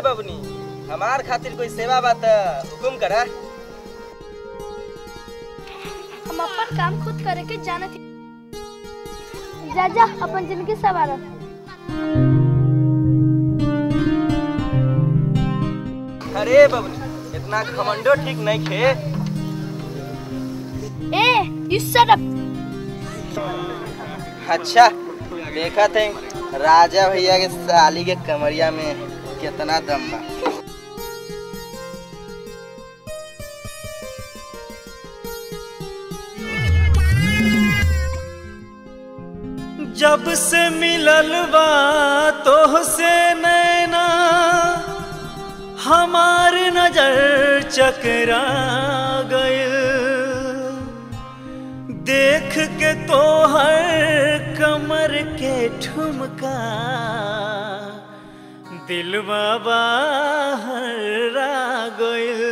बबनी, हमार खातिर कोई सेवा बात हुकुम करा। हम अपन काम खुद करे के जानत। जा जा अपन जिंदगी सवार। अरे बबनी, इतना घमंडो ठीक नहीं खे। You shut up. अच्छा देखा थे राजा भैया के साली के कमरिया में कितना दम बा। जब से मिलल बा तोहसे नैना, हमार नजर चकरा गइल। देख के तोहर कमर के ठुमका, दिलवा बाहर आ गइल।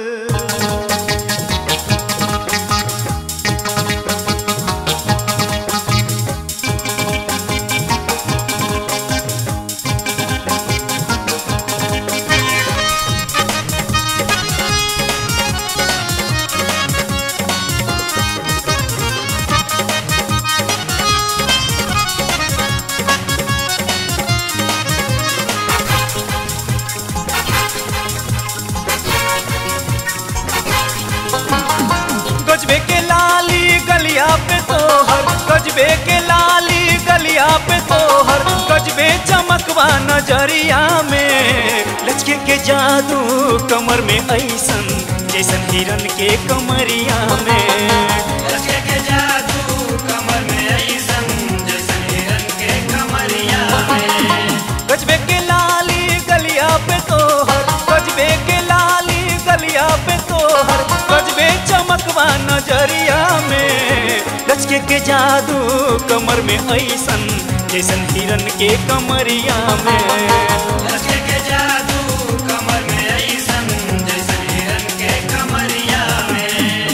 गजबे के लाली गलिया पे तोहर, गजबे के लाली गलिया पे तोहर, गजबे चमकवा नजरिया में। लचके के जादू कमर में ऐसन, जैसन हिरन के कमरिया में। लचके के जादू कमर में ऐसन, जैसन हिरन के कमरिया में। गजबे के लाली गलिया पे तोहर, गजबे के लाली गलिया पे तोहर, गजबे चमकवा नजरिया में। लचके के जादू कमर में ऐसन, जैसन हिरन के कमरिया में। लचके के जादू कमर में ऐसन, जैसन हिरन के कमरिया में।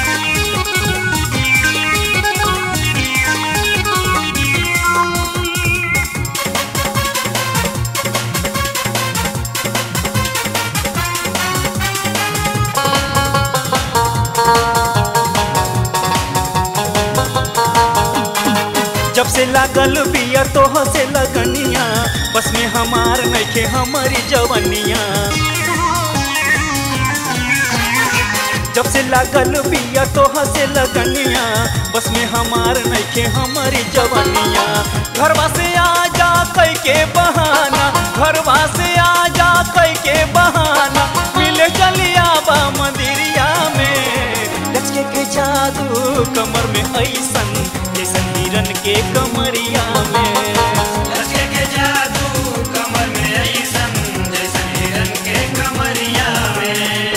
जब से लागल बिया तोह से लगनिया, बस में हमार नइखे हमारी जवनिया। जब से लागल बिया तोह से लगनिया, बस में हमार नइखे हमारी जवनिया। घरवा से आ जा कई के बहाना, घरवा से आ जा कई के बहाना, मिले चलिया बा मंदिरिया में। लचके के जादू कमर में ऐसन, जैसन हिरन के कमरिया में। लचके के जादू कमर में ऐसन, जैसन हिरन के कमरिया में।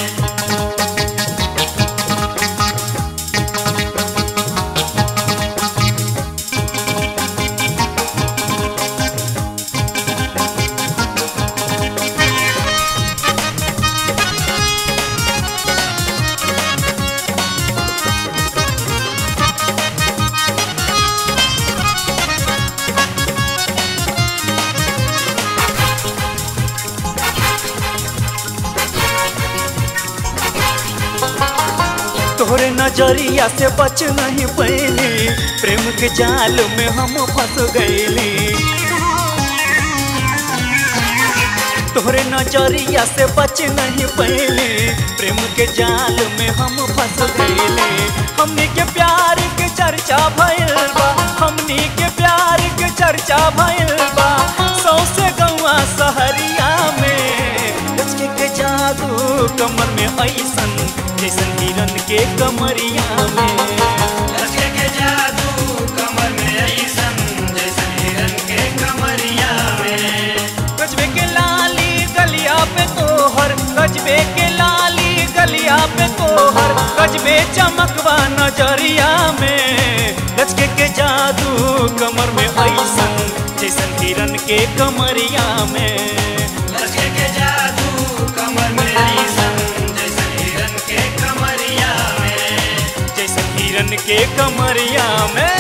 तोहरे नजरिया से बच नहीं पैली, प्रेम के जाल में हम फंस गईली। तोहरे नजरिया से बच नहीं पैली, प्रेम के जाल में हम फंस गईली। हमनी के प्यार के चर्चा भइल बा, हमनी के प्यार के चर्चा भइल बा, सौसे गौआ सहरिया में। लचके के जादू कमर में ऐसन, जैसन हिरन के कमरिया में। लचके के जादू कमर में ऐसन, जैसन हिरन के कमरिया में। गजबे के लाली गलिया पे तोहर, गजबे के लाली गलिया पे तोहर, गजबे चमकवा नजरिया में। लचके के जादू कमर में ऐसन, जैसन हिरन के कमरिया में। लचके के जादू कमर में ऐसन, जैसन हिरन के कमरिया में। जैसन हिरन के कमरिया में।